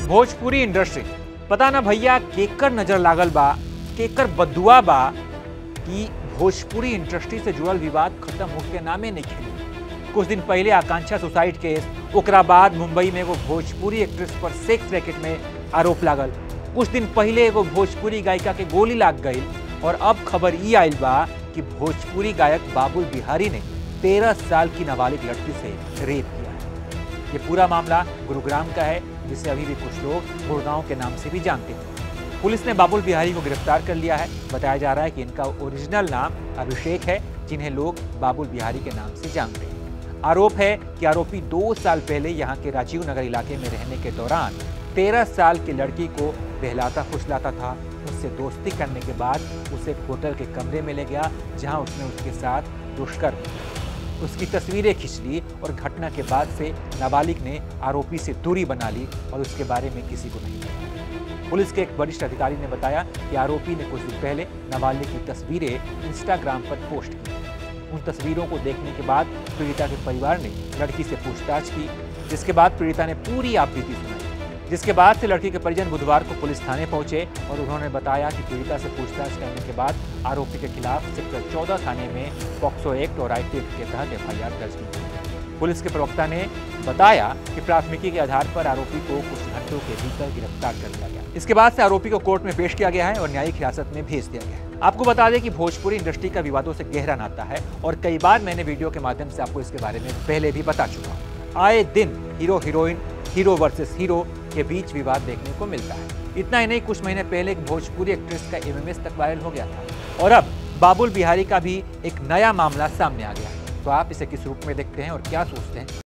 Bhojpuri industry पता ना भैया केकर नजर लागल बा, केकर बदुआ बा कि भोजपुरी इंडस्ट्री से जुड़ल विवाद खत्म होके नामे नहीं खेली। कुछ दिन पहले आकांक्षा सुसाइड केस, ओकरा बाद मुंबई में एगो भोजपुरी एक्ट्रेस पर सेक्स रैकेट में आरोप लागल। कुछ दिन पहले एगो भोजपुरी गायिका के गोली लाग गई और अब खबर ई आयल बा कि भोजपुरी गायक बाबुल बिहारी ने 13 साल की नाबालिग लड़की से रेप किया है। ये पूरा मामला गुरुग्राम का है, जिसे अभी भी कुछ लोग गुड़गांव के नाम से भी जानते हैं। पुलिस ने बाबुल बिहारी को गिरफ्तार कर लिया है। बताया जा रहा है कि इनका ओरिजिनल नाम अभिषेक है, जिन्हें लोग बाबुल बिहारी के नाम से जानते हैं। आरोप है कि आरोपी 2 साल पहले यहाँ के राजीव नगर इलाके में रहने के दौरान 13 साल की लड़की को बहलाता फुसलाता था। उससे दोस्ती करने के बाद उसे एक होटल के कमरे में ले गया, जहाँ उसने उसके साथ दुष्कर्म किया। उसकी तस्वीरें खींच ली और घटना के बाद से नाबालिग ने आरोपी से दूरी बना ली और उसके बारे में किसी को नहीं बताया। पुलिस के एक वरिष्ठ अधिकारी ने बताया कि आरोपी ने कुछ दिन पहले नाबालिग की तस्वीरें इंस्टाग्राम पर पोस्ट की। उन तस्वीरों को देखने के बाद पीड़िता के परिवार ने लड़की से पूछताछ की, जिसके बाद पीड़िता ने पूरी आपबीती सुनाई। जिसके बाद से लड़की के परिजन बुधवार को पुलिस थाने पहुंचे और उन्होंने बताया कि पीड़िता से पूछताछ करने के बाद आरोपी के खिलाफ सेक्टर 14 थाने में पॉक्सो एक्ट और आईटी एक्ट के तहत एफआईआर दर्ज की। पुलिस के प्रवक्ता ने बताया कि प्राथमिकी के आधार पर आरोपी को कुछ घंटों के भीतर गिरफ्तार कर लिया गया। इसके बाद से आरोपी को कोर्ट में पेश किया गया है और न्यायिक हिरासत में भेज दिया गया है। आपको बता दें कि भोजपुरी इंडस्ट्री का विवादों से गहरा नाता है और कई बार मैंने वीडियो के माध्यम से आपको इसके बारे में पहले भी बता चुका हूँ। आए दिन hero heroine, hero versus hero के बीच विवाद देखने को मिलता है। इतना ही नहीं, कुछ महीने पहले एक भोजपुरी एक्ट्रेस का एमएमएस तक वायरल हो गया था और अब बाबुल बिहारी का भी एक नया मामला सामने आ गया है। तो आप इसे किस रूप में देखते हैं और क्या सोचते हैं?